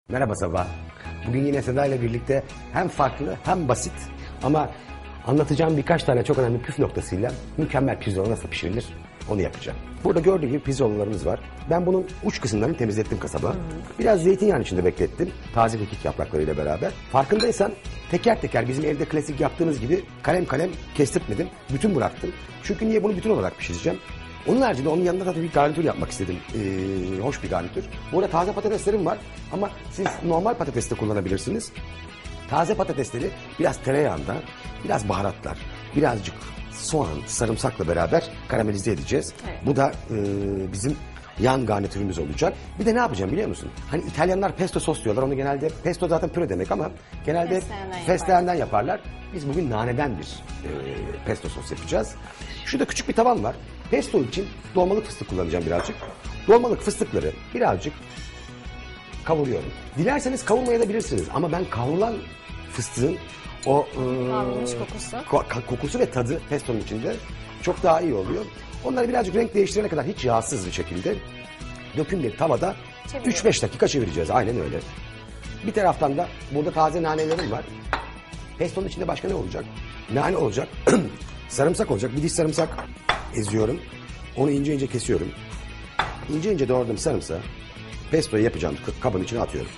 Merhaba Sabah. Bugün yine Seda ile birlikte hem farklı hem basit ama anlatacağım birkaç tane çok önemli püf noktasıyla mükemmel pirzola nasıl pişirilir onu yapacağım. Burada gördüğün gibi pirzolalarımız var. Ben bunun uç kısımlarını temizlettim kasaba. Biraz zeytinyağı içinde beklettim. Taze kekik yapraklarıyla beraber. Farkındaysan teker teker bizim evde klasik yaptığımız gibi kalem kalem kestirtmedim. Bütün bıraktım. Çünkü niye bunu bütün olarak pişireceğim? Onun haricinde onun yanında tabii bir garnitür yapmak istedim. Hoş bir garnitür. Bu arada taze patateslerim var ama siz normal patates de kullanabilirsiniz. Taze patatesleri biraz tereyağında, biraz baharatlar, birazcık soğan, sarımsakla beraber karamelize edeceğiz. Evet. Bu da bizim yan garnitürümüz olacak. Bir de ne yapacağım biliyor musun? Hani İtalyanlar pesto sos diyorlar. Onu genelde, pesto zaten püre demek ama genelde fesleğenden yaparlar. Biz bugün naneden bir pesto sos yapacağız. Şurada küçük bir tavam var. Pesto için dolmalık fıstık kullanacağım birazcık. Dolmalık fıstıkları birazcık kavuruyorum. Dilerseniz kavurmaya da bilirsiniz ama ben kavrulan fıstığın o kokusu ve tadı pestonun içinde çok daha iyi oluyor. Onları birazcık renk değiştirene kadar hiç yağsız bir şekilde döküm bir tavada 3-5 dakika çevireceğiz. Aynen öyle. Bir taraftan da burada taze nanelerim var. Pestonun içinde başka ne olacak? Nane olacak. Sarımsak olacak. Bir diş sarımsak eziyorum. Onu ince ince kesiyorum. İnce ince doğradığım sarımsağı pestoyu yapacağım kabın içine atıyorum.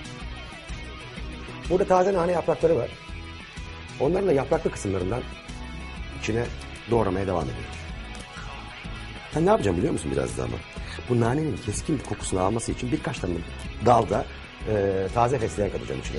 Burada taze nane yaprakları var. Onların da yapraklı kısımlarından içine doğramaya devam ediyorum. Ben ne yapacağım biliyor musun biraz daha ama? Bu nanenin keskin kokusunu alması için birkaç tane dalda taze fesleğen katacağım içine.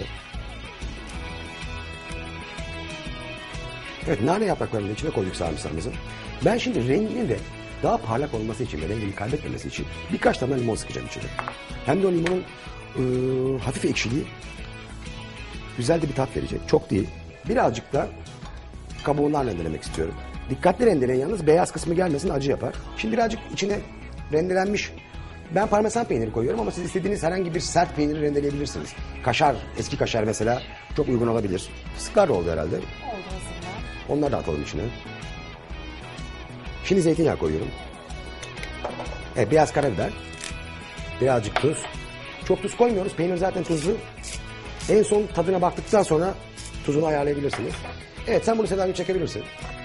Evet, nane yapraklarının içine koyduk sarımsağımızı. Ben şimdi rengini de daha parlak olması için ve rengini kaybetmemesi için birkaç tane limon sıkacağım içine. Hem de o limonun hafif ekşiliği güzel de bir tat verecek. Çok değil. Birazcık da kabuğundan rendelemek istiyorum. Dikkatli rendeleyin yalnız, beyaz kısmı gelmesin, acı yapar. Şimdi birazcık içine rendelenmiş, ben parmesan peyniri koyuyorum ama siz istediğiniz herhangi bir sert peyniri rendeleyebilirsiniz. Kaşar, eski kaşar mesela çok uygun olabilir. Fıstıklar da oldu herhalde. Oldu aslında. Onları da atalım içine. Şimdi zeytinyağı koyuyorum. Evet, biraz karabiber. Birazcık tuz. Çok tuz koymuyoruz. Peynir zaten tuzlu. En son tadına baktıktan sonra tuzunu ayarlayabilirsiniz. Evet, sen bunu Seda'yı çekebilirsin.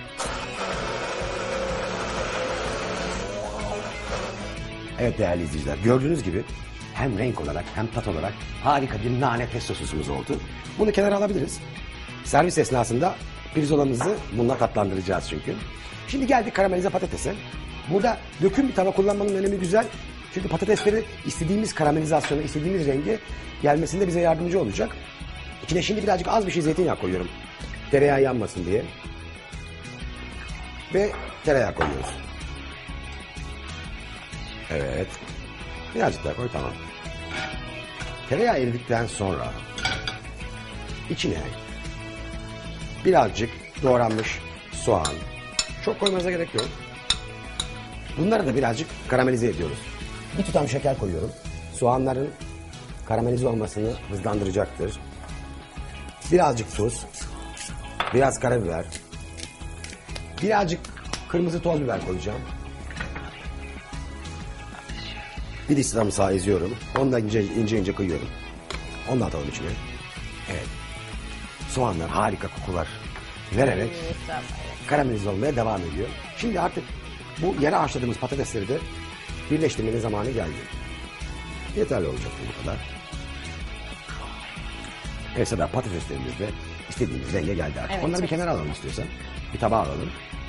Evet değerli izleyiciler, gördüğünüz gibi hem renk olarak hem tat olarak harika bir nane pesto sosumuz oldu. Bunu kenara alabiliriz. Servis esnasında pirzolamızı bununla tatlandıracağız çünkü. Şimdi geldik karamelize patatese. Burada döküm bir tava kullanmanın önemi güzel. Çünkü patatesleri istediğimiz karamelizasyona, istediğimiz renge gelmesinde bize yardımcı olacak. İçine şimdi birazcık az bir şey zeytinyağı koyuyorum. Tereyağı yanmasın diye. Ve tereyağı koyuyoruz. Evet. Birazcık daha koy, tamam. Tereyağı eridikten sonra içine birazcık doğranmış soğan. Çok koymanıza gerek yok. Bunları da birazcık karamelize ediyoruz. Bir tutam şeker koyuyorum. Soğanların karamelize olmasını hızlandıracaktır. Birazcık tuz. Biraz karabiber. Birazcık kırmızı toz biber koyacağım. Bir diş sarımsağı eziyorum. Onu da ince ince kıyıyorum. Onu da atalım içine. Evet. Soğanlar harika kokular vererek karamelize olmaya devam ediyor. Şimdi artık bu yere haşladığımız patatesleri de birleştirmenin zamanı geldi. Yeterli olacak bu kadar. Evet, Seda, patateslerimiz de istediğimiz renge geldi artık. Evet, onları bir kenara alalım istiyorsan. Bir tabağa alalım.